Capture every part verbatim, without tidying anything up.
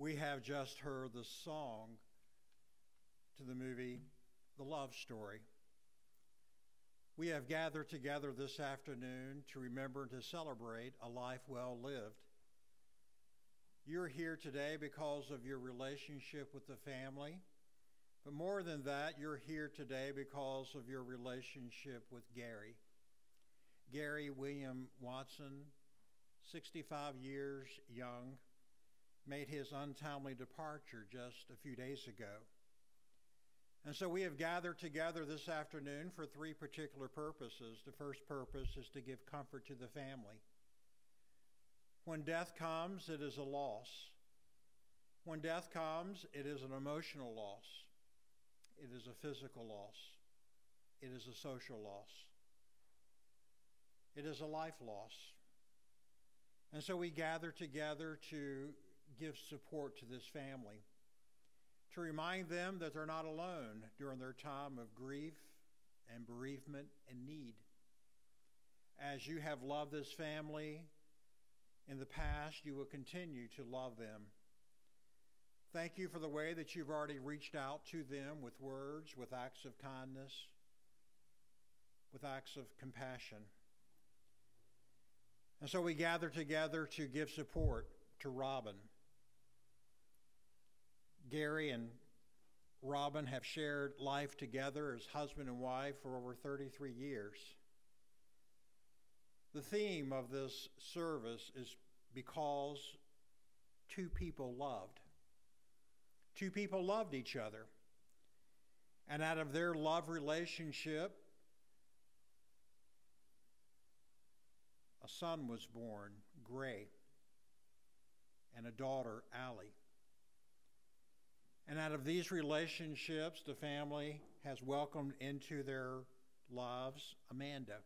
We have just heard the song to the movie, The Love Story. We have gathered together this afternoon to remember and to celebrate a life well lived. You're here today because of your relationship with the family, but more than that, you're here today because of your relationship with Gary. Gary William Watson, sixty-five years young, made his untimely departure just a few days ago. And so we have gathered together this afternoon for three particular purposes. The first purpose is to give comfort to the family. When death comes, it is a loss. When death comes, it is an emotional loss. It is a physical loss. It is a social loss. It is a life loss. And so we gather together to give support to this family, to remind them that they're not alone during their time of grief and bereavement and need. As you have loved this family in the past, you will continue to love them. Thank you for the way that you've already reached out to them with words, with acts of kindness, with acts of compassion. And so we gather together to give support to Robin. Gary and Robin have shared life together as husband and wife for over thirty-three years. The theme of this service is because two people loved. Two people loved each other. And out of their love relationship, a son was born, Gray, and a daughter, Allie. And out of these relationships, the family has welcomed into their lives Amanda.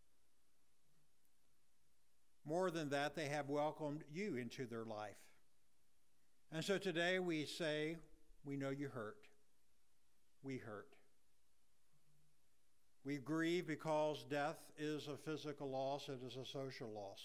More than that, they have welcomed you into their life. And so today we say, we know you hurt. We hurt. We grieve because death is a physical loss, it is a social loss.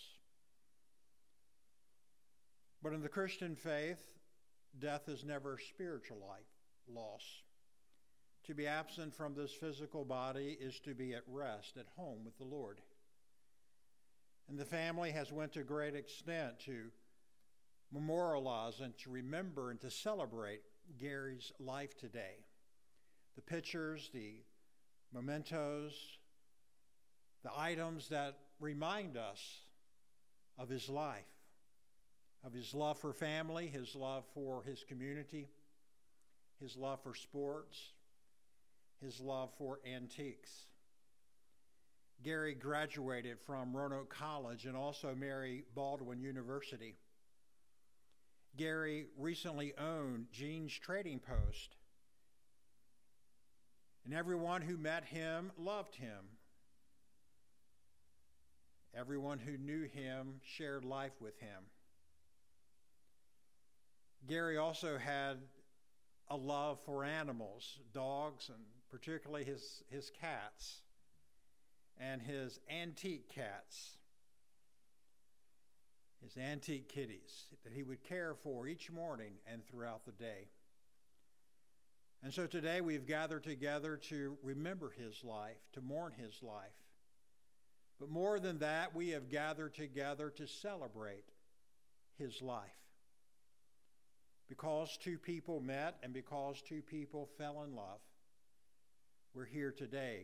But in the Christian faith, death is never a spiritual life loss. To be absent from this physical body is to be at rest, at home with the Lord. And the family has went to great extent to memorialize and to remember and to celebrate Gary's life today. The pictures, the mementos, the items that remind us of his life, of his love for family, his love for his community, his love for sports, his love for antiques. Gary graduated from Roanoke College and also Mary Baldwin University. Gary recently owned Gene's Trading Post, and everyone who met him loved him. Everyone who knew him shared life with him. Gary also had a love for animals, dogs, and particularly his, his cats and his antique cats, his antique kitties that he would care for each morning and throughout the day. And so today we've gathered together to remember his life, to mourn his life. But more than that, we have gathered together to celebrate his life. Because two people met and because two people fell in love, we're here today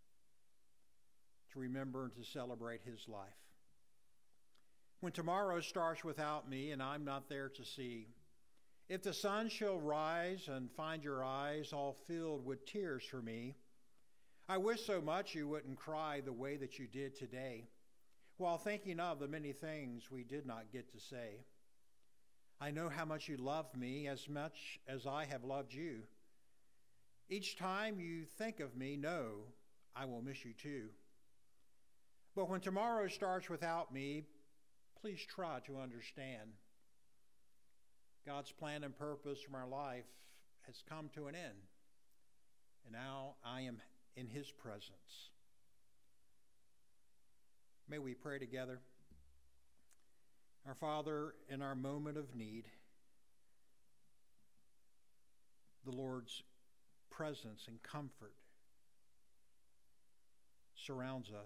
to remember and to celebrate his life. When tomorrow starts without me and I'm not there to see, if the sun shall rise and find your eyes all filled with tears for me, I wish so much you wouldn't cry the way that you did today, while thinking of the many things we did not get to say. I know how much you love me as much as I have loved you. Each time you think of me, know I will miss you too. But when tomorrow starts without me, please try to understand. God's plan and purpose from our life has come to an end, and now I am in his presence. May we pray together. Our Father, in our moment of need, the Lord's presence and comfort surrounds us.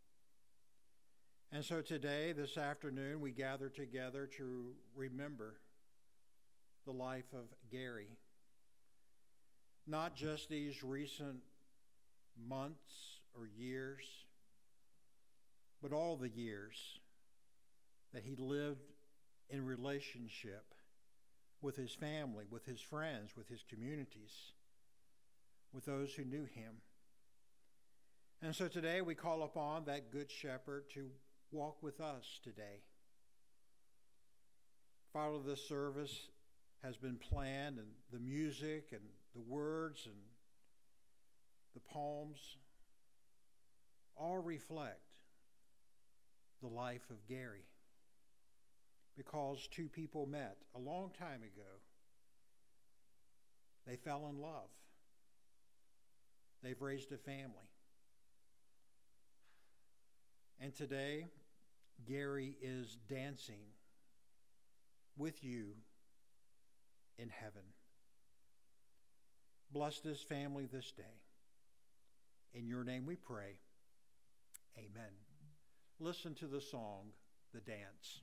And so today, this afternoon, we gather together to remember the life of Gary. Not just these recent months or years, but all the years that he lived in relationship with his family, with his friends, with his communities, with those who knew him. And so today we call upon that Good Shepherd to walk with us today. Part of this service has been planned, and the music and the words and the poems all reflect the life of Gary, because two people met a long time ago. They fell in love. They've raised a family. And today, Gary is dancing with you in heaven. Bless this family this day. In your name we pray. Amen. Listen to the song, The Dance.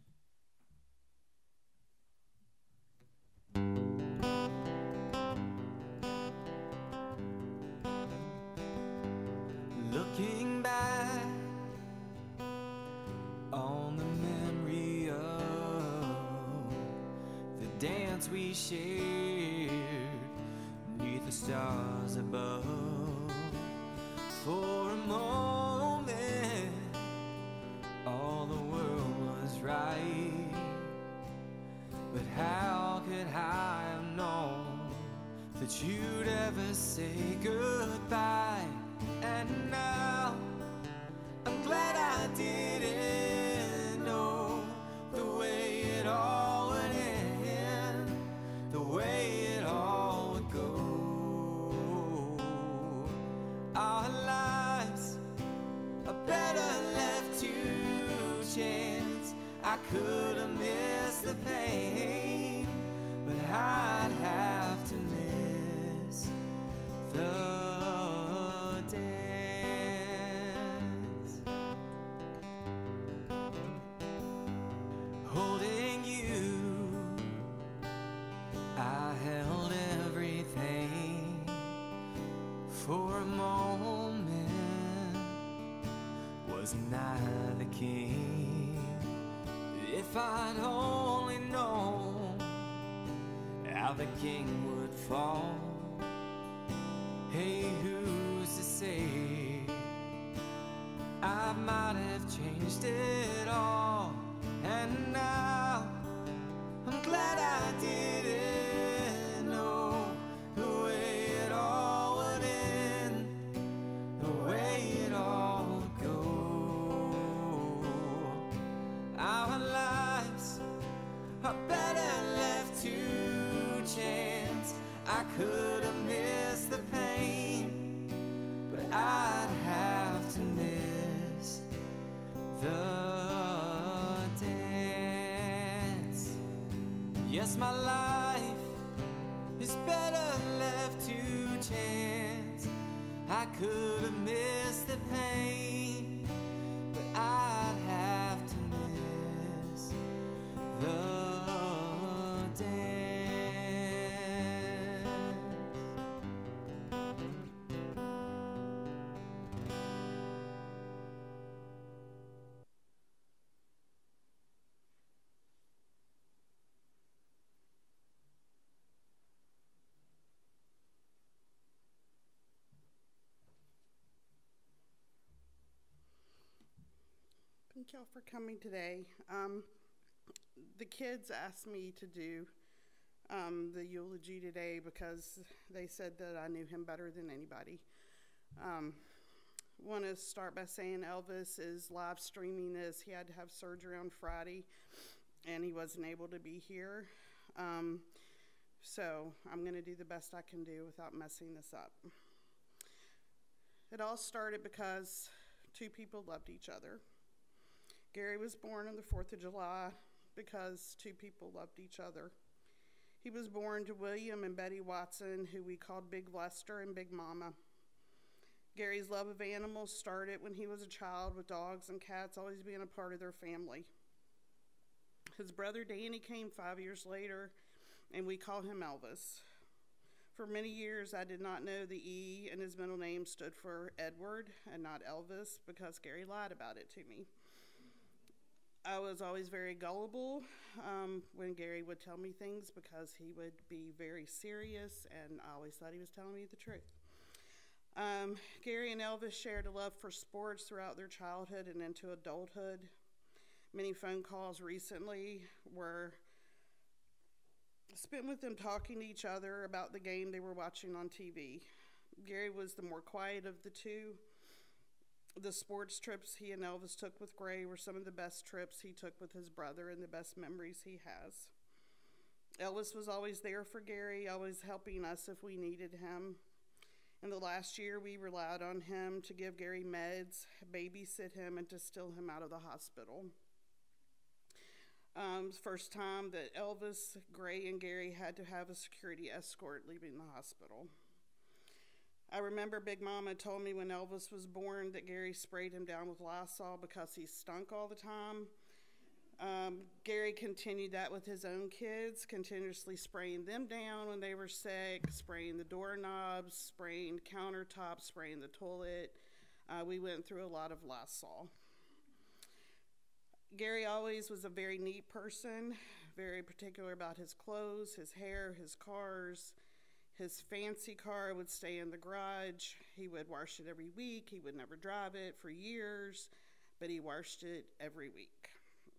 Looking back on the memory of the dance we shared beneath the stars above. For a moment, all the world was right, but how could I have known that you'd ever say goodbye? And now I'm glad I didn't know the way it all would end, the way it all would go. Our lives are better left to chance. I could have missed the pain, but I'd have to miss the holding you. I held everything for a moment. Wasn't I the king? If I'd only known how the king would fall. Hey, who's to say I might have changed it all? And now I'm glad I didn't know the way it all would end, the way it all would go. Our lives are better left to chance. I could have missed the pain, but I'd have to miss the yes, my life is better left to chance. I could have missed the pain, but I'd have to miss the dance. Thank y'all for coming today. Um, the kids asked me to do um, the eulogy today because they said that I knew him better than anybody. Um, want to start by saying Elvis is live streaming this. He had to have surgery on Friday, and he wasn't able to be here. Um, so I'm going to do the best I can do without messing this up. It all started because two people loved each other. Gary was born on the fourth of July because two people loved each other. He was born to William and Betty Watson, who we called Big Lester and Big Mama. Gary's love of animals started when he was a child, with dogs and cats always being a part of their family. His brother Danny came five years later, and we call him Elvis. For many years, I did not know the E in his middle name stood for Edward and not Elvis, because Gary lied about it to me. I was always very gullible um, when Gary would tell me things, because he would be very serious, and I always thought he was telling me the truth. Um, Gary and Elvis shared a love for sports throughout their childhood and into adulthood. Many phone calls recently were spent with them talking to each other about the game they were watching on T V. Gary was the more quiet of the two. The sports trips he and Elvis took with Gray were some of the best trips he took with his brother and the best memories he has. Elvis was always there for Gary, always helping us if we needed him. In the last year, we relied on him to give Gary meds, babysit him, and to steal him out of the hospital. Um, first time that Elvis, Gray, and Gary had to have a security escort leaving the hospital. I remember Big Mama told me when Elvis was born that Gary sprayed him down with Lysol because he stunk all the time. Um, Gary continued that with his own kids, continuously spraying them down when they were sick, spraying the doorknobs, spraying countertops, spraying the toilet. Uh, we went through a lot of Lysol. Gary always was a very neat person, very particular about his clothes, his hair, his cars. His fancy car would stay in the garage. He would wash it every week. He would never drive it for years, but he washed it every week.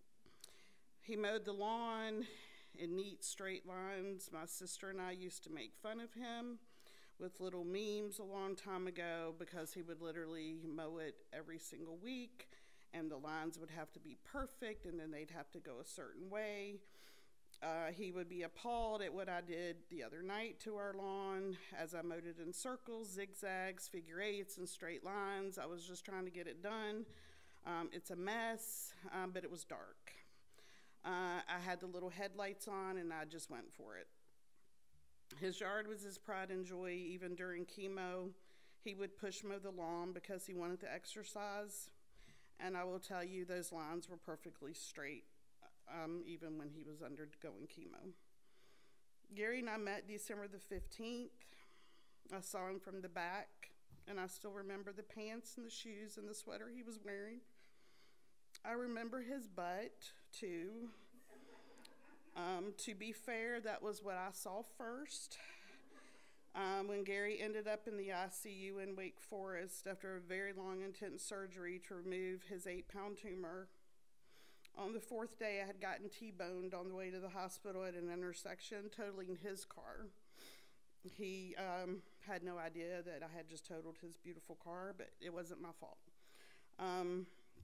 He mowed the lawn in neat straight lines. My sister and I used to make fun of him with little memes a long time ago, because he would literally mow it every single week, and the lines would have to be perfect, and then they'd have to go a certain way. Uh, he would be appalled at what I did the other night to our lawn, as I mowed it in circles, zigzags, figure eights, and straight lines. I was just trying to get it done. Um, it's a mess, um, but it was dark. Uh, I had the little headlights on, and I just went for it. His yard was his pride and joy. Even during chemo, he would push mow the lawn because he wanted to exercise. And I will tell you, those lines were perfectly straight. Um, even when he was undergoing chemo. Gary and I met December the fifteenth. I saw him from the back, and I still remember the pants and the shoes and the sweater he was wearing. I remember his butt, too. Um, to be fair, that was what I saw first. Um, when Gary ended up in the I C U in Wake Forest after a very long, intense surgery to remove his eight-pound tumor. On the fourth day, I had gotten T-boned on the way to the hospital at an intersection, totaling his car. He um, had no idea that I had just totaled his beautiful car, but it wasn't my fault. Um,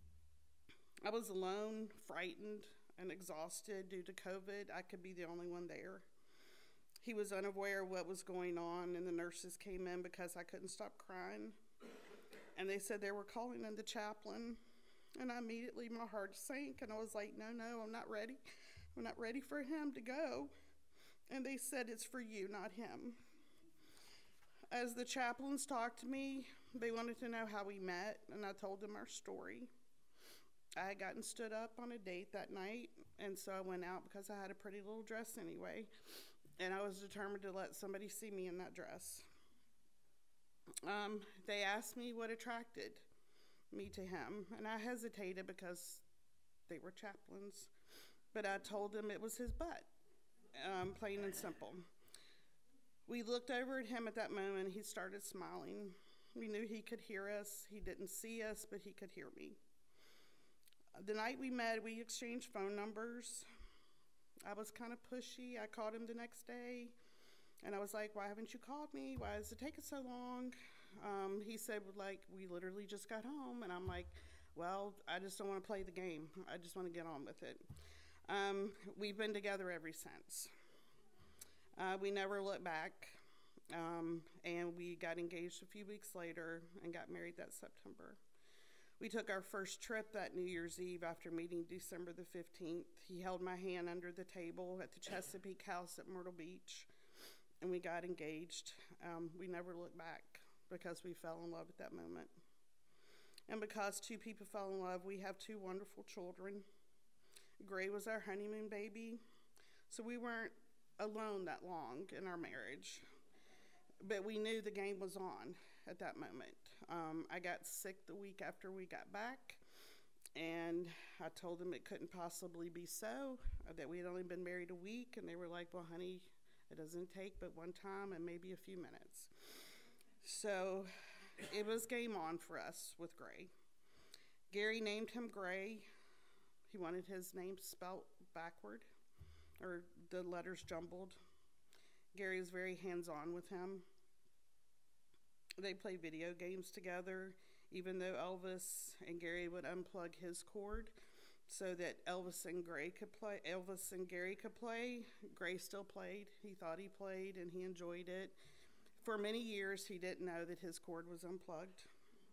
I was alone, frightened, and exhausted due to COVID. I could be the only one there. He was unaware of what was going on, and the nurses came in because I couldn't stop crying. And they said they were calling in the chaplain. And I immediately, my heart sank, and I was like, no, no, I'm not ready. I'm not ready for him to go. And they said, it's for you, not him. As the chaplains talked to me, they wanted to know how we met, and I told them our story. I had gotten stood up on a date that night, and so I went out because I had a pretty little dress anyway, and I was determined to let somebody see me in that dress. Um, they asked me what attracted me to him, and I hesitated because they were chaplains, but I told them it was his butt, um, plain and simple. We looked over at him at that moment. He started smiling. We knew he could hear us. He didn't see us, but he could hear me. The night we met, we exchanged phone numbers. I was kind of pushy. I called him the next day, and I was like, why haven't you called me? Why is it taking so long? Um, he said, like, we literally just got home. And I'm like, well, I just don't want to play the game. I just want to get on with it. Um, we've been together ever since. Uh, we never looked back. Um, and we got engaged a few weeks later and got married that September. We took our first trip that New Year's Eve after meeting December the fifteenth. He held my hand under the table at the Chesapeake House at Myrtle Beach, and we got engaged. Um, we never looked back because we fell in love at that moment. And because two people fell in love, we have two wonderful children. Gray was our honeymoon baby, so we weren't alone that long in our marriage. But we knew the game was on at that moment. Um, I got sick the week after we got back, and I told them it couldn't possibly be so, that we had only been married a week, and they were like, well, honey, it doesn't take but one time and maybe a few minutes. So it was game on for us with Gray. Gary named him Gray. He wanted his name spelt backward, or the letters jumbled. Gary was very hands-on with him. They played video games together, even though Elvis and Gary would unplug his cord so that Elvis and Gray could play. Elvis and Gary could play. Gray still played. He thought he played, and he enjoyed it. For many years, he didn't know that his cord was unplugged.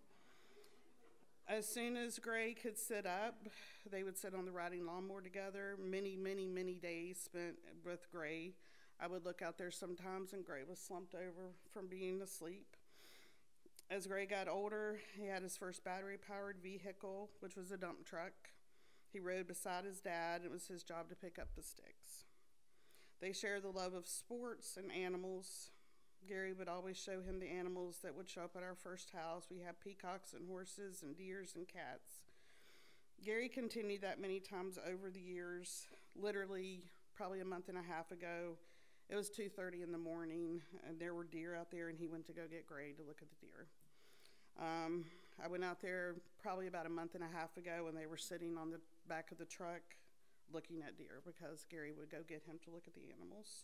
As soon as Gray could sit up, they would sit on the riding lawnmower together. Many, many, many days spent with Gray. I would look out there sometimes, and Gray was slumped over from being asleep. As Gray got older, he had his first battery-powered vehicle, which was a dump truck. He rode beside his dad. It was his job to pick up the sticks. They shared the love of sports and animals. Gary would always show him the animals that would show up at our first house. We had peacocks and horses and deers and cats. Gary continued that many times over the years. Literally, probably a month and a half ago, it was two thirty in the morning, and there were deer out there, and he went to go get Gray to look at the deer. Um, I went out there probably about a month and a half ago, and they were sitting on the back of the truck looking at deer because Gary would go get him to look at the animals.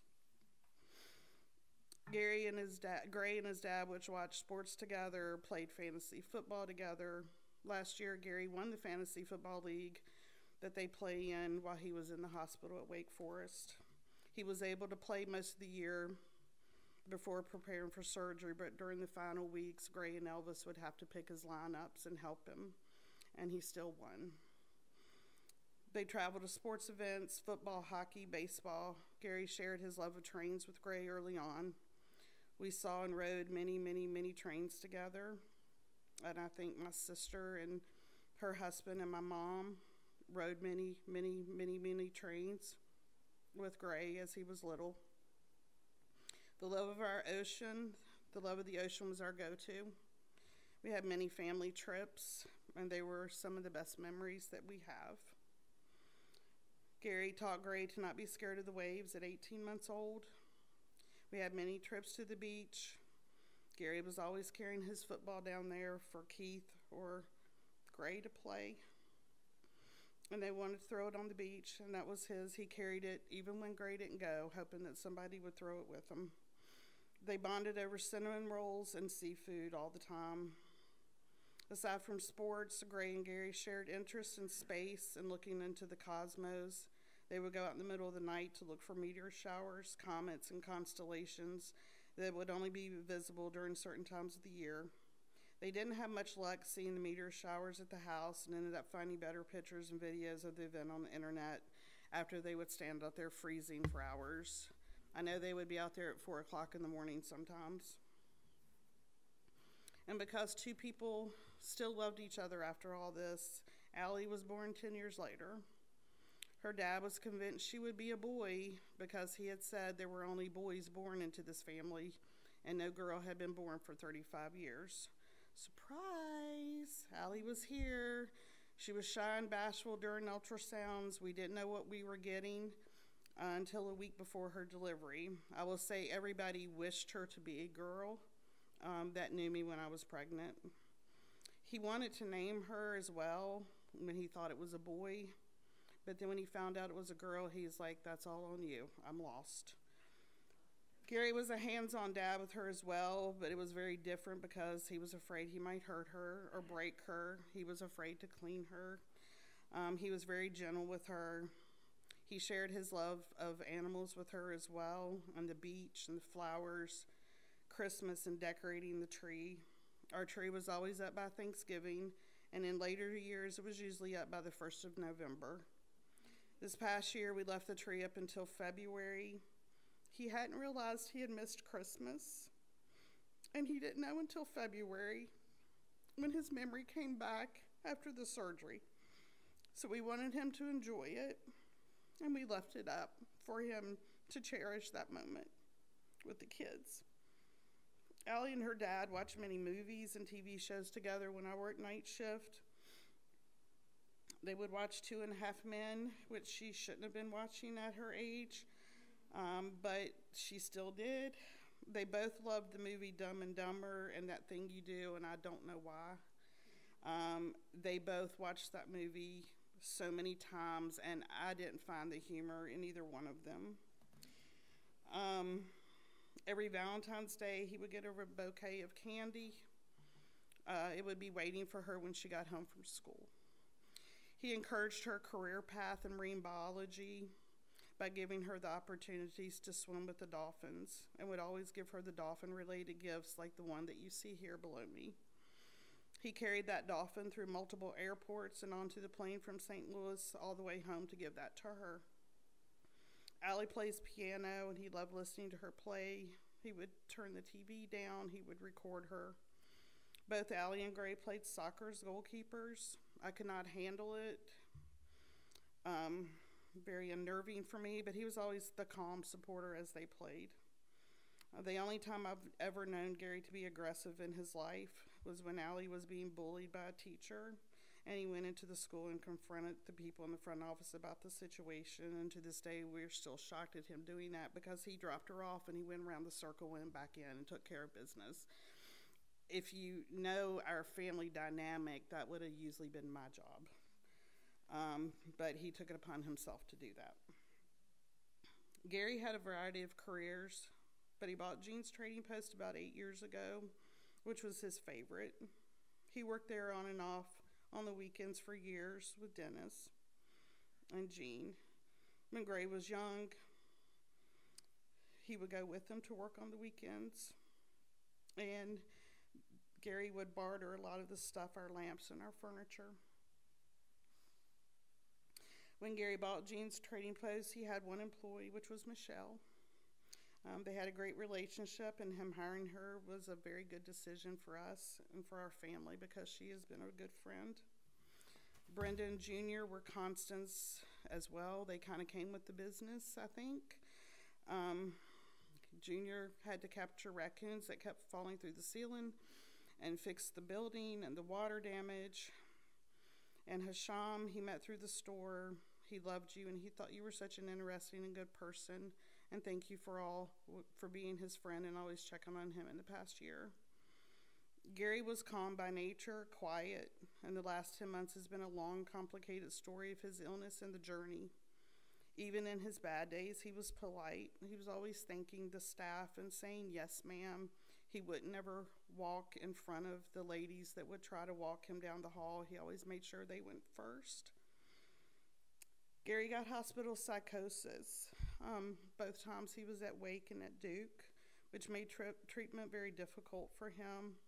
Gary and his dad, Gray and his dad would watch sports together, played fantasy football together. Last year, Gary won the fantasy football league that they play in while he was in the hospital at Wake Forest. He was able to play most of the year before preparing for surgery, but during the final weeks, Gray and Elvis would have to pick his lineups and help him, and he still won. They traveled to sports events, football, hockey, baseball. Gary shared his love of trains with Gray early on. We saw and rode many, many, many trains together, and I think my sister and her husband and my mom rode many, many, many, many trains with Gray as he was little. The love of our ocean, the love of the ocean was our go-to. We had many family trips, and they were some of the best memories that we have. Gary taught Gray to not be scared of the waves at eighteen months old. We had many trips to the beach. Gary was always carrying his football down there for Keith or Gray to play. And they wanted to throw it on the beach, and that was his. He carried it even when Gray didn't go, hoping that somebody would throw it with him. They bonded over cinnamon rolls and seafood all the time. Aside from sports, Gray and Gary shared interests in space and looking into the cosmos. They would go out in the middle of the night to look for meteor showers, comets, and constellations that would only be visible during certain times of the year. They didn't have much luck seeing the meteor showers at the house and ended up finding better pictures and videos of the event on the internet after they would stand out there freezing for hours. I know they would be out there at four o'clock in the morning sometimes. And because two people still loved each other after all this, Allie was born ten years later. Her dad was convinced she would be a boy because he had said there were only boys born into this family and no girl had been born for thirty-five years. Surprise! Allie was here. She was shy and bashful during ultrasounds. We didn't know what we were getting uh, until a week before her delivery. I will say everybody wished her to be a girl um, that knew me when I was pregnant. He wanted to name her as well when he thought it was a boy, but then when he found out it was a girl, he's like, that's all on you. I'm lost. Gary was a hands-on dad with her as well, but it was very different because he was afraid he might hurt her or break her. He was afraid to clean her. Um, he was very gentle with her. He shared his love of animals with her as well, on the beach and the flowers, Christmas and decorating the tree. Our tree was always up by Thanksgiving, and in later years, it was usually up by the first of November. This past year, we left the tree up until February. He hadn't realized he had missed Christmas, and he didn't know until February when his memory came back after the surgery. So we wanted him to enjoy it, and we left it up for him to cherish that moment with the kids. Allie and her dad watched many movies and T V shows together when I worked night shift. They would watch Two and a Half Men, which she shouldn't have been watching at her age, um, but she still did. They both loved the movie Dumb and Dumber and That Thing You Do, and I don't know why. Um, they both watched that movie so many times, and I didn't find the humor in either one of them. Um, every Valentine's Day, he would get her a bouquet of candy. Uh, it would be waiting for her when she got home from school. He encouraged her career path in marine biology by giving her the opportunities to swim with the dolphins, and would always give her the dolphin-related gifts like the one that you see here below me. He carried that dolphin through multiple airports and onto the plane from Saint Louis all the way home to give that to her. Allie plays piano, and he loved listening to her play. He would turn the T V down. He would record her. Both Allie and Gray played soccer as goalkeepers. I could not handle it. Um, very unnerving for me, but he was always the calm supporter as they played. Uh, the only time I've ever known Gary to be aggressive in his life was when Allie was being bullied by a teacher, and he went into the school and confronted the people in the front office about the situation, and to this day we're still shocked at him doing that because he dropped her off and he went around the circle, went back in and took care of business. If you know our family dynamic, that would have usually been my job. Um, but he took it upon himself to do that. Gary had a variety of careers, but he bought Jean's Trading Post about eight years ago, which was his favorite. He worked there on and off on the weekends for years with Dennis and Jean. When Gray was young, he would go with them to work on the weekends, and Gary would barter a lot of the stuff, our lamps and our furniture. When Gary bought Jean's Trading Post, he had one employee, which was Michelle. Um, they had a great relationship, and him hiring her was a very good decision for us and for our family because she has been a good friend. Brenda and Junior were constants as well. They kind of came with the business, I think. Um, Junior had to capture raccoons that kept falling through the ceiling and fix the building and the water damage. And Hasham, he met through the store. He loved you, and he thought you were such an interesting and good person. And thank you for all, for being his friend and always checking on him in the past year. Gary was calm by nature, quiet, and the last ten months has been a long, complicated story of his illness and the journey. Even in his bad days, he was polite. He was always thanking the staff and saying, yes, ma'am. He would never walk in front of the ladies that would try to walk him down the hall. He always made sure they went first. Gary got hospital psychosis. Um, both times he was at Wake and at Duke, which made tri- treatment very difficult for him.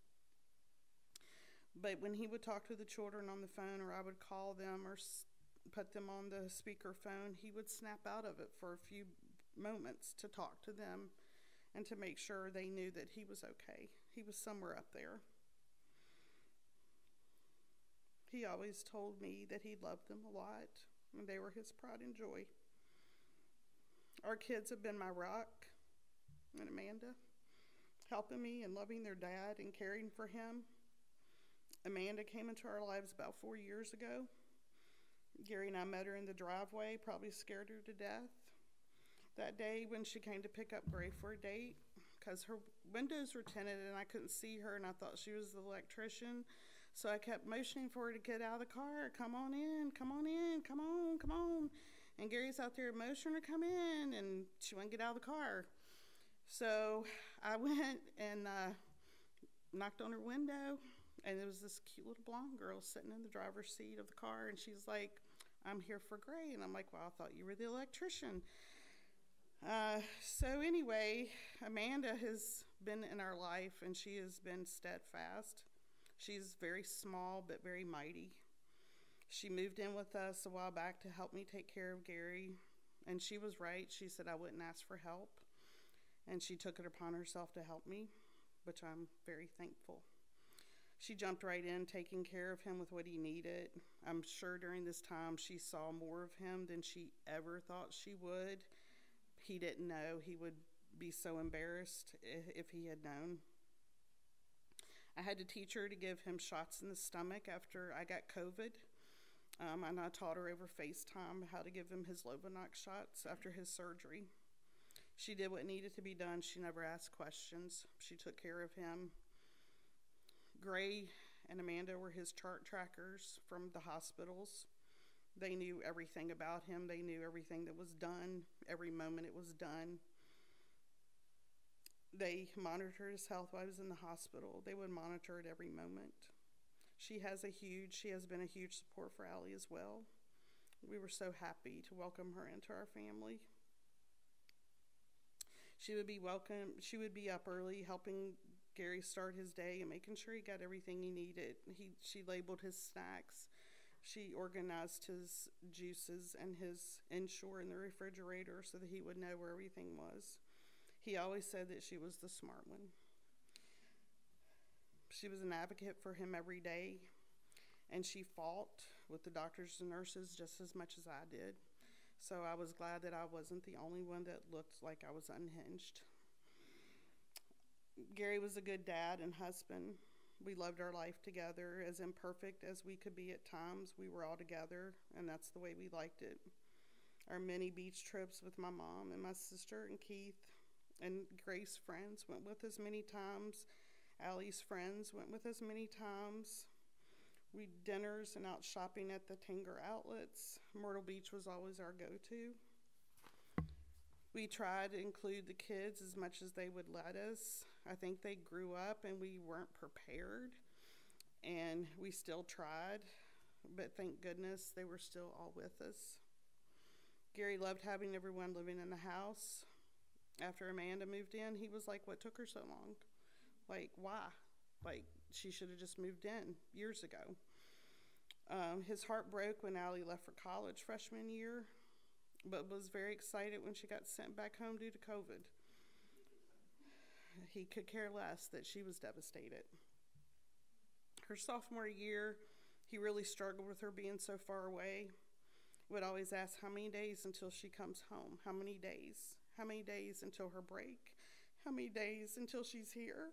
But when he would talk to the children on the phone, or I would call them or s- put them on the speaker phone, he would snap out of it for a few moments to talk to them and to make sure they knew that he was okay. He was somewhere up there. He always told me that he loved them a lot, and they were his pride and joy. Our kids have been my rock, and Amanda, helping me and loving their dad and caring for him. Amanda came into our lives about four years ago. Gary and I met her in the driveway, probably scared her to death. That day when she came to pick up Gray for a date, because her windows were tinted and I couldn't see her, and I thought she was the electrician. So I kept motioning for her to get out of the car. Come on in, come on in, come on, come on. And Gary's out there motioning her to come in, and she wouldn't get out of the car. So I went and uh, knocked on her window, and there was this cute little blonde girl sitting in the driver's seat of the car, and she's like, I'm here for Gray. And I'm like, well, I thought you were the electrician. Uh, so anyway, Amanda has been in our life, and she has been steadfast. She's very small but very mighty. She moved in with us a while back to help me take care of Gary, and she was right. She said I wouldn't ask for help, and she took it upon herself to help me, which I'm very thankful. She jumped right in, taking care of him with what he needed. I'm sure during this time she saw more of him than she ever thought she would. He didn't know he would be so embarrassed if he had known. I had to teach her to give him shots in the stomach after I got COVID. Um, and I taught her over FaceTime how to give him his Lovenox shots after his surgery. She did what needed to be done. She never asked questions. She took care of him. Gray and Amanda were his chart trackers from the hospitals. They knew everything about him. They knew everything that was done, every moment it was done. They monitored his health while he was in the hospital. They would monitor it every moment. She has a huge, she has been a huge support for Allie as well. We were so happy to welcome her into our family. She would be welcome, she would be up early helping Gary start his day and making sure he got everything he needed. He, she labeled his snacks. She organized his juices and his Ensure in the refrigerator so that he would know where everything was. He always said that she was the smart one. She was an advocate for him every day, and she fought with the doctors and nurses just as much as I did. So I was glad that I wasn't the only one that looked like I was unhinged. Gary was a good dad and husband. We loved our life together. As imperfect as we could be at times, we were all together, and that's the way we liked it. Our many beach trips with my mom and my sister and Keith and Grace's friends went with us many times. Allie's friends went with us many times. We dinners and out shopping at the Tanger outlets. Myrtle Beach was always our go-to. We tried to include the kids as much as they would let us. I think they grew up and we weren't prepared, and we still tried, but thank goodness they were still all with us. Gary loved having everyone living in the house. After Amanda moved in, he was like, what took her so long? Like, why? Like, she should have just moved in years ago. Um, his heart broke when Allie left for college freshman year, but was very excited when she got sent back home due to COVID. He could care less that she was devastated. Her sophomore year, he really struggled with her being so far away. Would always ask how many days until she comes home, how many days, how many days until her break, how many days until she's here.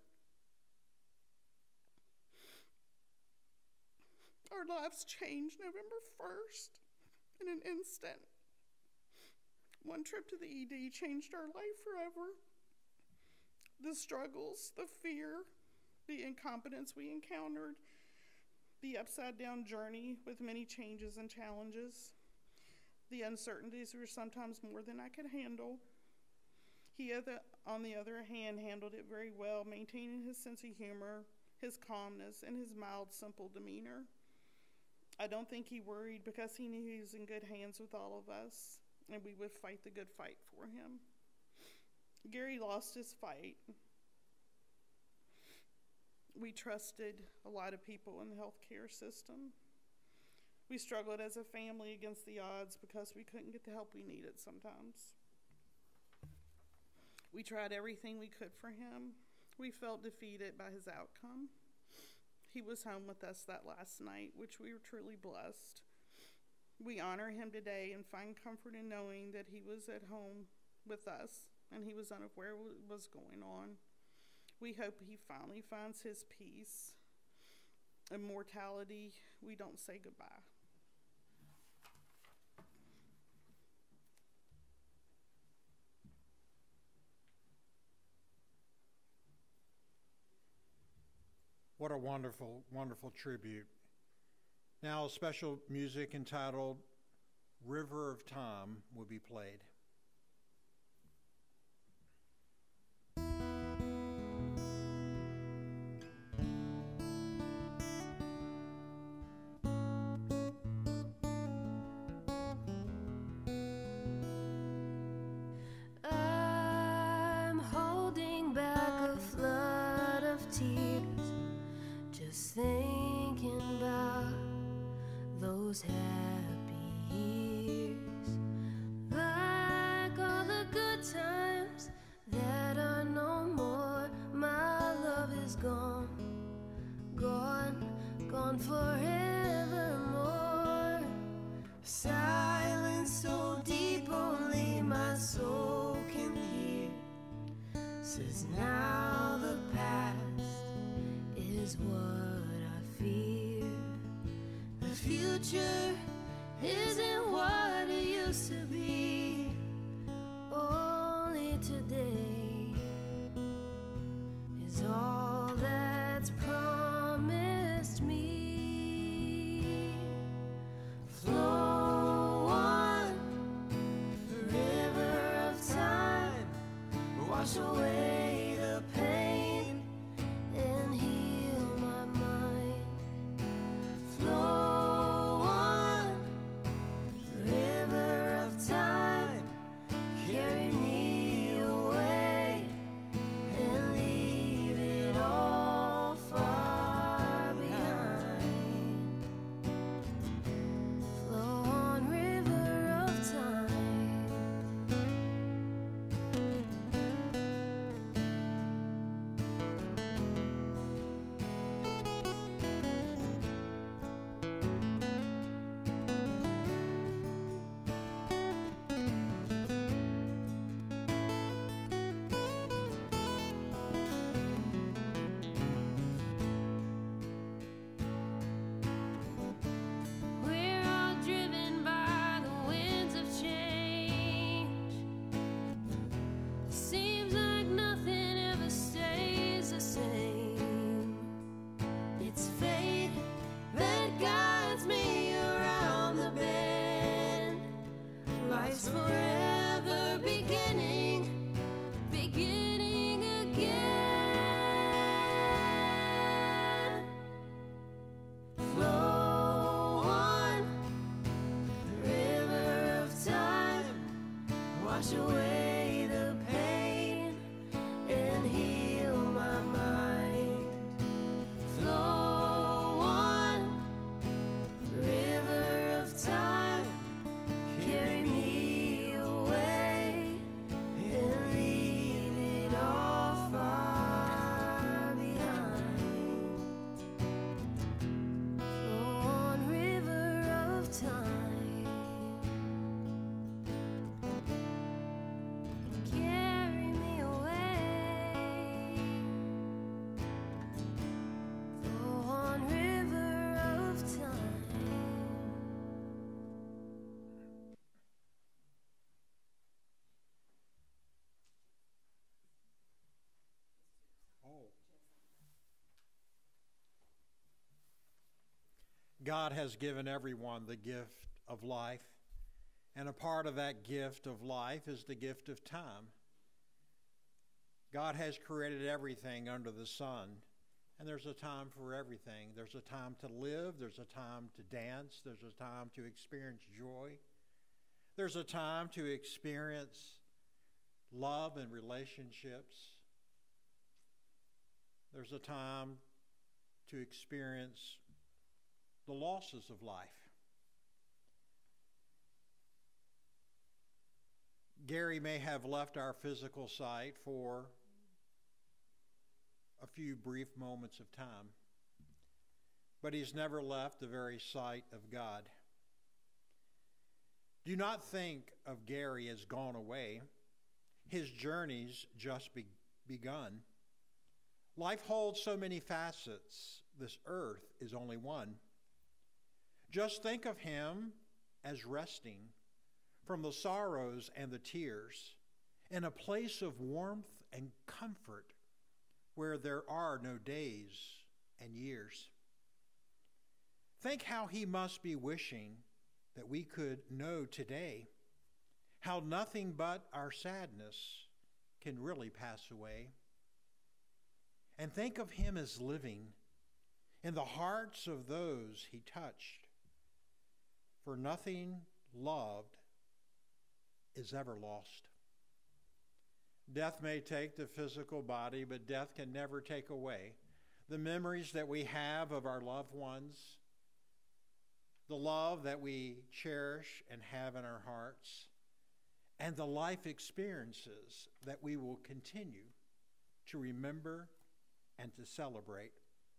Our lives changed November first in an instant. One trip to the E D changed our life forever. The struggles, the fear, the incompetence we encountered, the upside down journey with many changes and challenges. The uncertainties were sometimes more than I could handle. He, on the other hand, handled it very well, maintaining his sense of humor, his calmness, and his mild, simple demeanor. I don't think he worried because he knew he was in good hands with all of us, and we would fight the good fight for him. Gary lost his fight. We trusted a lot of people in the healthcare system. We struggled as a family against the odds because we couldn't get the help we needed sometimes. We tried everything we could for him. We felt defeated by his outcome. He was home with us that last night, which we were truly blessed. We honor him today and find comfort in knowing that he was at home with us and he was unaware what was going on. We hope he finally finds his peace. In mortality, we don't say goodbye. What a wonderful, wonderful tribute. Now, special music entitled River of Time will be played. I'm holding back a flood of tears, just think those happy years, like all the good times that are no more. My love is gone, gone, gone forevermore. Silence so deep only my soul can hear says now the past is what I fear. The future isn't what it used to be. Only today is all that's promised me. Flow on, the river of time, wash away the pain and heal my mind. Flow on, the river of time, carry me away and leave it all far behind. Flow on, river of time. We're all driven by the winds of change. Seems like nothing ever stays the same. It's fate that guides me around the bend. Life's forever beginning, beginning again. Flow on, the river of time, wash away the pain and heal my mind. Flow on, the river of time, carry me away and leave it all far behind. Flow on, river of time, carry me away. Flow on, river of time. Oh. God has given everyone the gift of life, and a part of that gift of life is the gift of time. God has created everything under the sun, and there's a time for everything. There's a time to live, there's a time to dance, there's a time to experience joy, there's a time to experience love and relationships. There's a time to experience the losses of life. Gary may have left our physical sight for a few brief moments of time, but he's never left the very sight of God. Do not think of Gary as gone away. His journey's just be- begun. Life holds so many facets. This earth is only one. Just think of him as resting from the sorrows and the tears in a place of warmth and comfort where there are no days and years. Think how he must be wishing that we could know today how nothing but our sadness can really pass away. And think of him as living in the hearts of those he touched, for nothing loved is ever lost. Death may take the physical body, but death can never take away the memories that we have of our loved ones, the love that we cherish and have in our hearts, and the life experiences that we will continue to remember and to celebrate.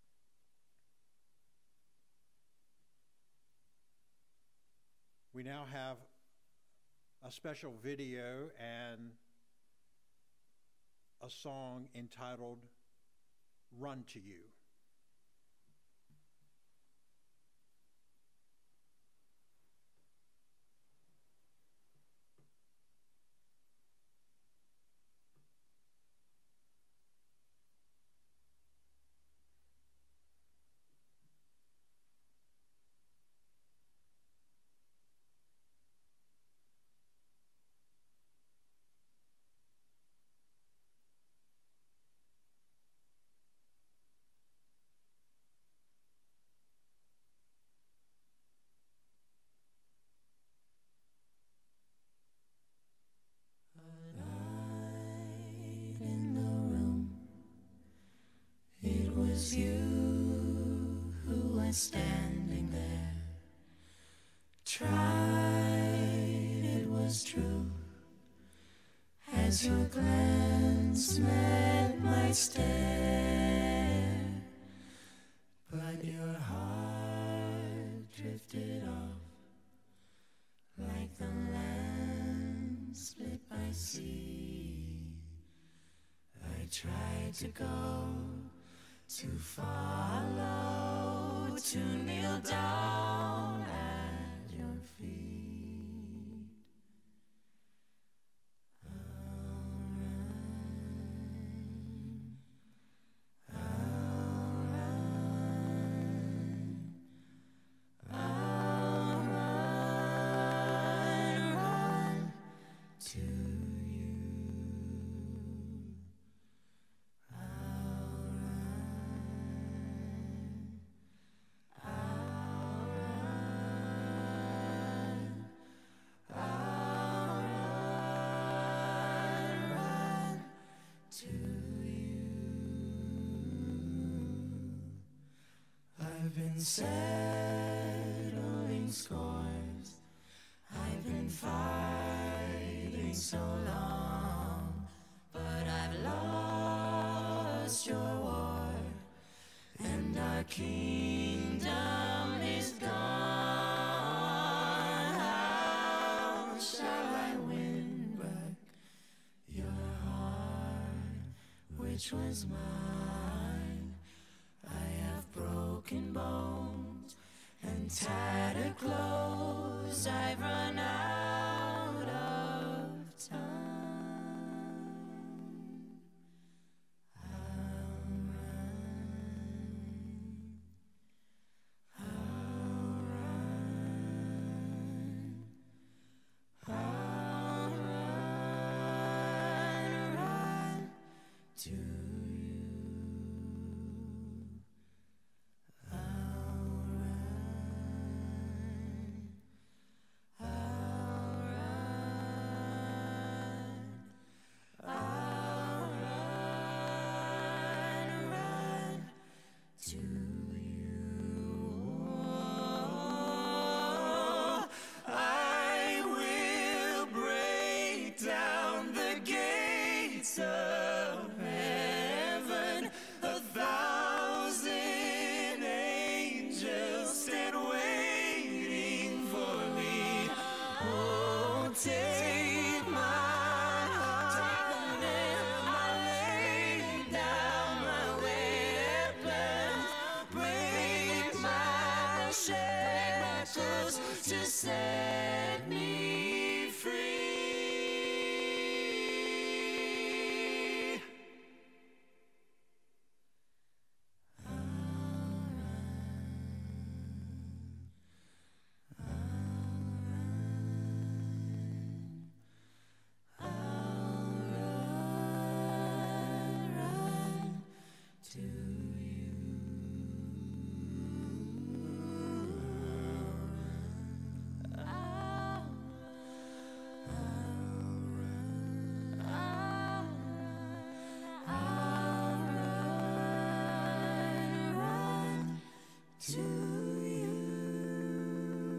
We now have a special video and a song entitled Run to You. Was you who was standing there, tried, it was true, as your glance met my stare, but your heart drifted off like the land split by sea. I tried to go, to follow, to kneel down at your feet. I'll run, I'll run, I'll run, run to you. I've been settling scores, I've been fighting so long, but I've lost your war, and our kingdom is gone. How shall I win back your heart, which was mine? I have broken bones and tattered clothes. I've run out of time. I'll run, I'll run, I'll run, run to take my heart, and I lay down my weapons, break my shackles to set me free. I'll to you.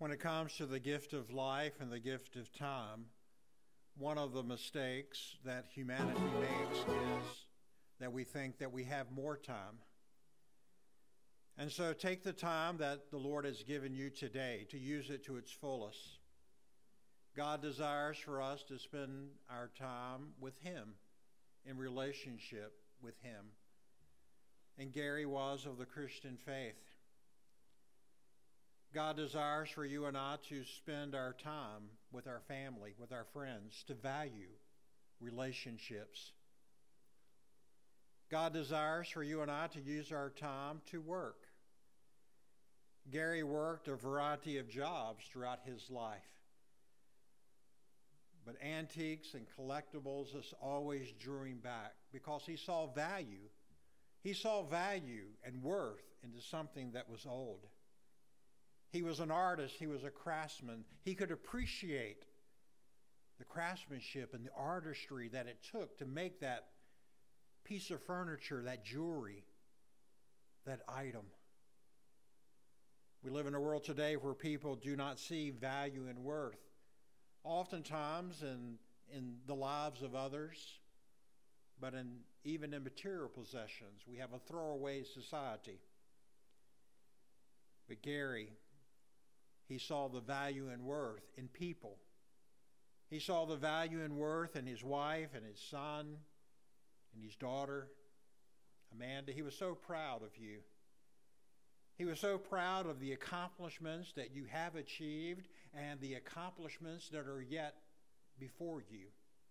When it comes to the gift of life and the gift of time, one of the mistakes that humanity makes is that we think that we have more time. And so take the time that the Lord has given you today to use it to its fullest. God desires for us to spend our time with him, in relationship with him. And Gary was of the Christian faith. God desires for you and I to spend our time with our family, with our friends, to value relationships. God desires for you and I to use our time to work. Gary worked a variety of jobs throughout his life. But antiques and collectibles just always drew him back because he saw value. He saw value and worth into something that was old. He was an artist. He was a craftsman. He could appreciate the craftsmanship and the artistry that it took to make that piece of furniture, that jewelry, that item. We live in a world today where people do not see value and worth. Oftentimes in, in the lives of others, but in, even in material possessions. We have a throwaway society. But Gary, he saw the value and worth in people. He saw the value and worth in his wife and his son and his daughter, Amanda. He was so proud of you. He was so proud of the accomplishments that you have achieved and the accomplishments that are yet before you.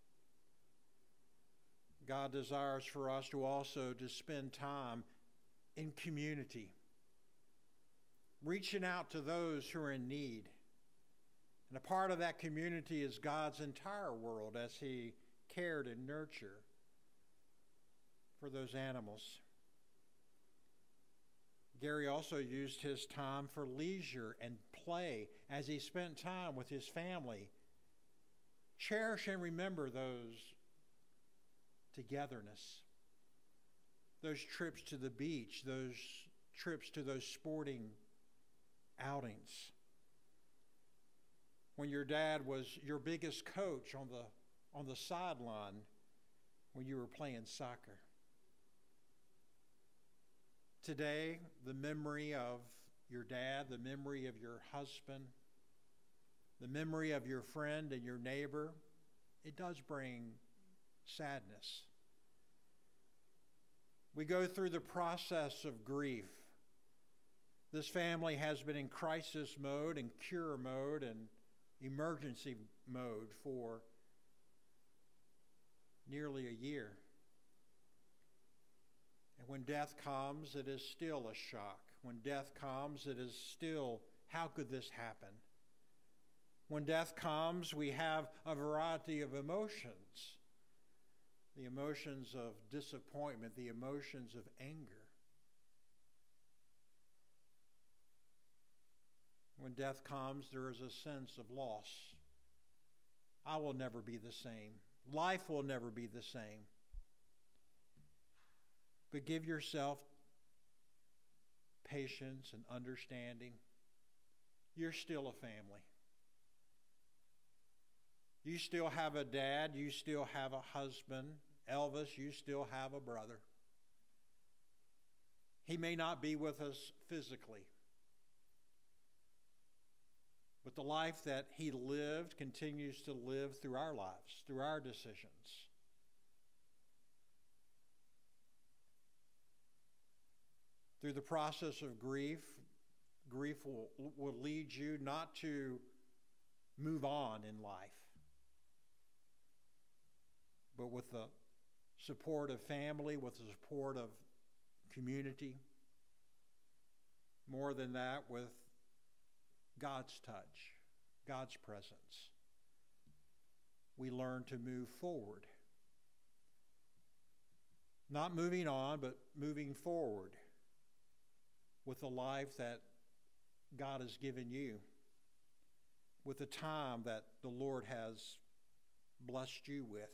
God desires for us to also to spend time in community, reaching out to those who are in need. And a part of that community is God's entire world as he cared and nurtured for those animals. Gary also used his time for leisure and play as he spent time with his family. Cherish and remember those togetherness, those trips to the beach, those trips to those sporting outings. When your dad was your biggest coach on the, on the sideline when you were playing soccer. Today, the memory of your dad, the memory of your husband, the memory of your friend and your neighbor, it does bring sadness. We go through the process of grief. This family has been in crisis mode and cure mode and emergency mode for nearly a year. And when death comes, it is still a shock. When death comes, it is still, how could this happen? When death comes, we have a variety of emotions. The emotions of disappointment, the emotions of anger. When death comes, there is a sense of loss. I will never be the same. Life will never be the same. But give yourself patience and understanding. You're still a family. You still have a dad. You still have a husband. Elvis, you still have a brother. He may not be with us physically, but the life that he lived continues to live through our lives, through our decisions. Through the process of grief, grief will, will lead you not to move on in life, but with the support of family, with the support of community. More than that, with God's touch, God's presence. We learn to move forward. Not moving on, but moving forward with the life that God has given you, with the time that the Lord has blessed you with.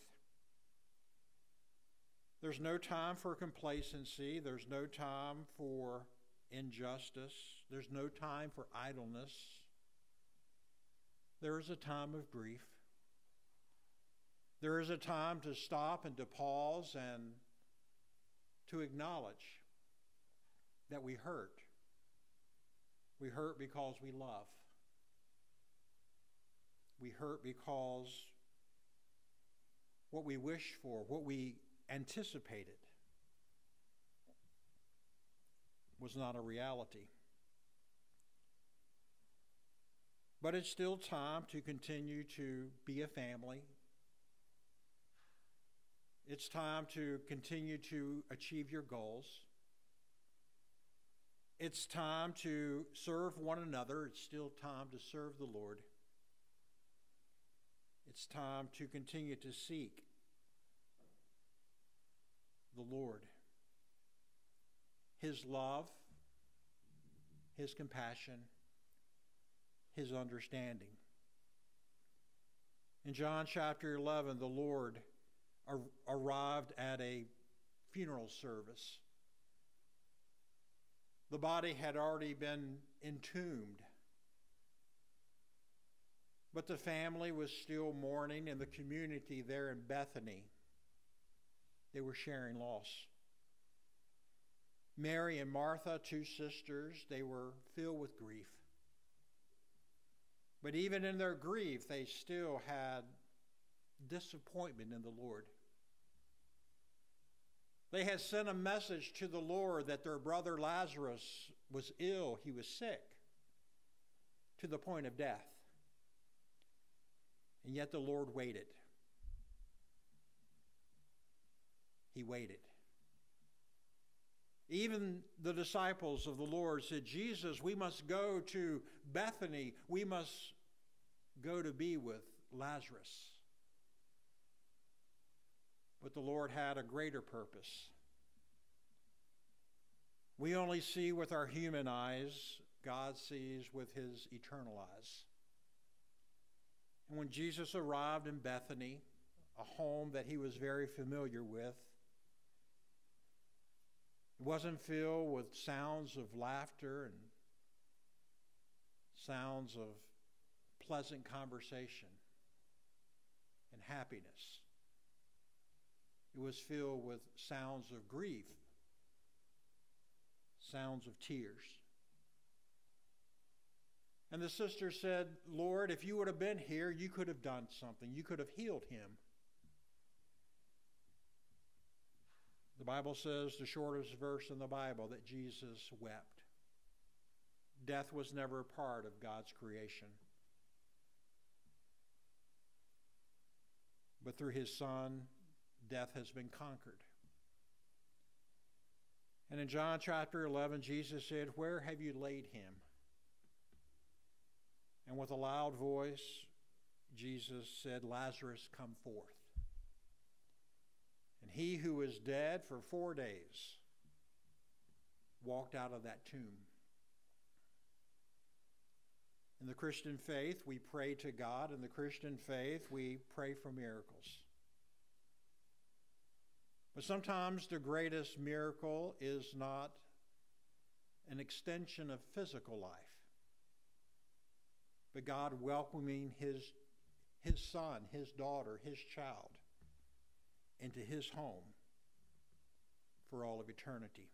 There's no time for complacency. There's no time for injustice. There's no time for idleness. there is a time of grief. There is a time to stop and to pause and to acknowledge that we hurt. We hurt because we love. We hurt because what we wished for, what we anticipated, was not a reality. But it's still time to continue to be a family. It's time to continue to achieve your goals. It's time to serve one another. It's still time to serve the Lord. It's time to continue to seek the Lord, His love, His compassion, His understanding. In John chapter eleven, the Lord ar- arrived at a funeral service. The body had already been entombed, but the family was still mourning, and the community there in Bethany, they were sharing loss. Mary and Martha, two sisters, they were filled with grief. But even in their grief, they still had disappointment in the Lord. They had sent a message to the Lord that their brother Lazarus was ill, he was sick, to the point of death. And yet the Lord waited. He waited. Even the disciples of the Lord said, Jesus, we must go to Bethany. We must go to be with Lazarus. But the Lord had a greater purpose. We only see with our human eyes. God sees with His eternal eyes. And when Jesus arrived in Bethany, a home that He was very familiar with, it wasn't filled with sounds of laughter and sounds of pleasant conversation and happiness. It was filled with sounds of grief, sounds of tears. And the sister said, Lord, if you would have been here, you could have done something. You could have healed him. The Bible says, the shortest verse in the Bible, that Jesus wept. Death was never a part of God's creation. But through His Son, death has been conquered. And in John chapter eleven, Jesus said, where have you laid him? And with a loud voice, Jesus said, Lazarus, come forth. And he who was dead for four days walked out of that tomb. In the Christian faith, we pray to God. In the Christian faith, we pray for miracles. But sometimes the greatest miracle is not an extension of physical life, but God welcoming his, his son, his daughter, his child into His home for all of eternity.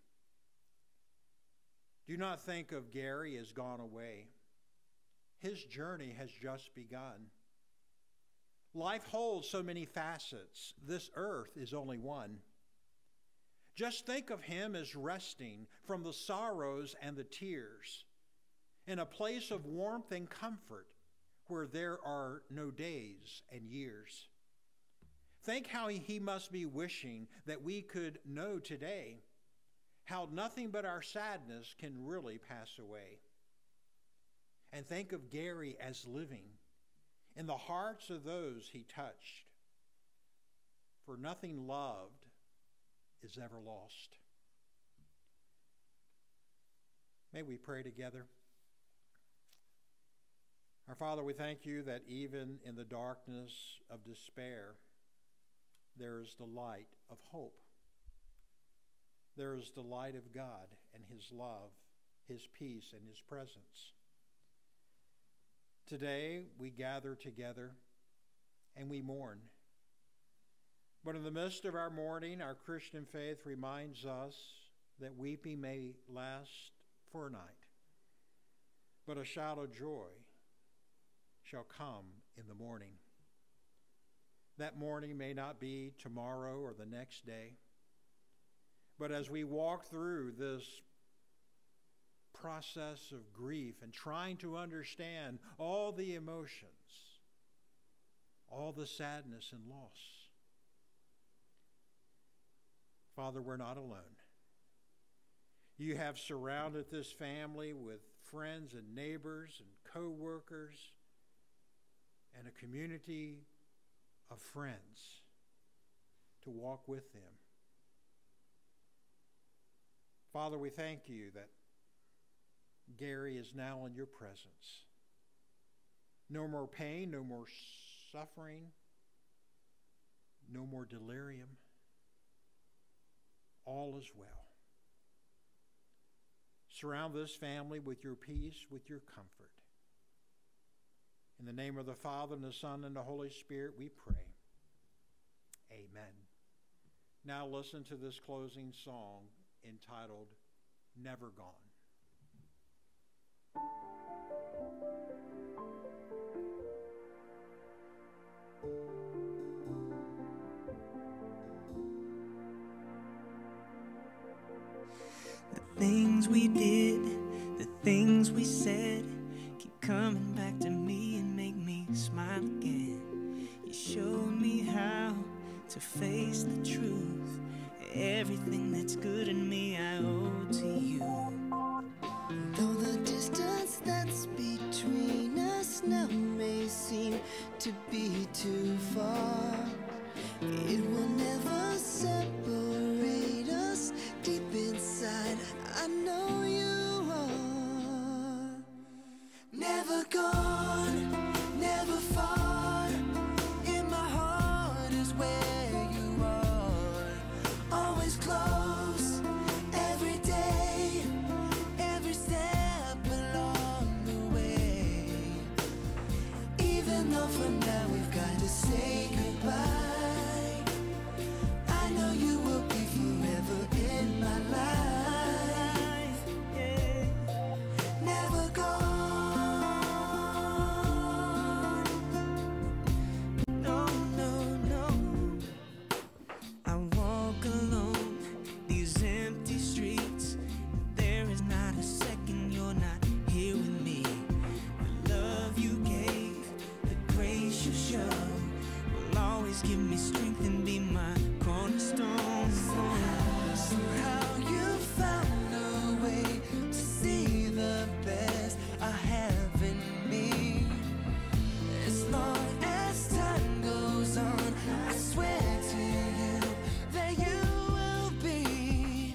Do not think of Gary as gone away. His journey has just begun. Life holds so many facets. This earth is only one. Just think of him as resting from the sorrows and the tears in a place of warmth and comfort where there are no days and years. Think how he must be wishing that we could know today how nothing but our sadness can really pass away. And think of Gary as living in the hearts of those he touched. For nothing loved is ever lost. May we pray together. Our Father, we thank you that even in the darkness of despair, there is the light of hope. There is the light of God and His love, His peace, and His presence. Today we gather together and we mourn. But in the midst of our mourning, our Christian faith reminds us that weeping may last for a night, but a shout of joy shall come in the morning. That morning may not be tomorrow or the next day, but as we walk through this process of grief and trying to understand all the emotions, all the sadness and loss, Father, we're not alone. You have surrounded this family with friends and neighbors and co-workers and a community of friends to walk with them. Father, we thank you that Gary is now in your presence. No more pain, no more suffering, no more delirium. All is well. Surround this family with your peace, with your comfort. In the name of the Father, and the Son, and the Holy Spirit, we pray. Amen. Now listen to this closing song entitled, Never Gone. The things we did, the things we said, keep coming back to me and make me smile again. You showed me how to face the truth. Everything that's good in me I owe to you. Though the distance that's between us now may seem to be too far, it will never separate us. Deep inside, I know you are. Never gone, never far. In my heart is where you are. Always close, every day, every step along the way. Even though for now we've got to say goodbye, I know you will be forever in my life. Yeah. Never gone. No, no, no. I walk alone these empty streets. There is not a second you're not here with me. The love you gave, the grace you show, will always give me strength and be my cornerstone. Somehow you found a way to see the best I have in me. As long as time goes on, I swear to you that you will be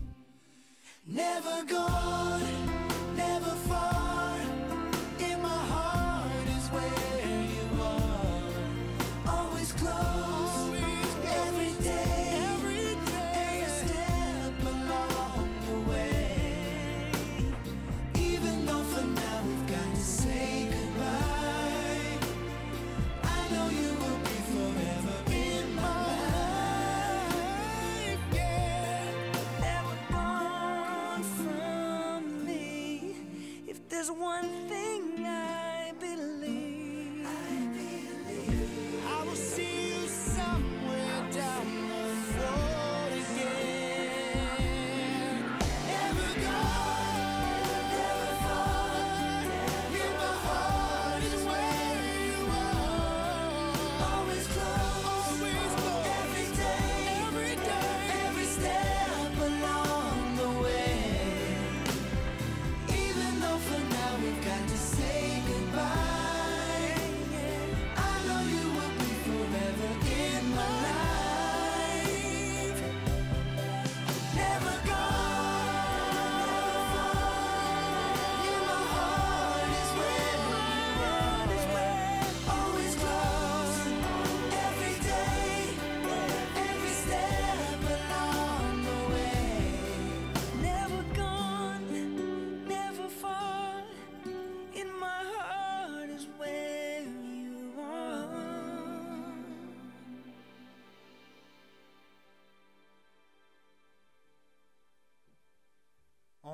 never gone, never far. In my heart is where you are. Always close, every day, every step along the way. Even though for now we've got to say goodbye, I know you will be forever in my life. Yeah, Never gone from me. If there's one thing I believe, I believe I will see you soon.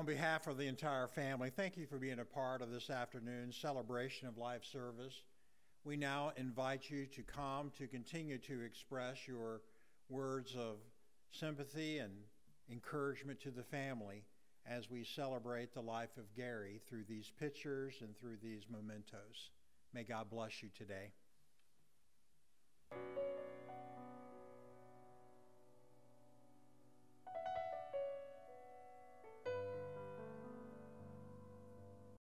On behalf of the entire family, thank you for being a part of this afternoon's celebration of life service. We now invite you to come to continue to express your words of sympathy and encouragement to the family as we celebrate the life of Gary through these pictures and through these mementos. May God bless you today.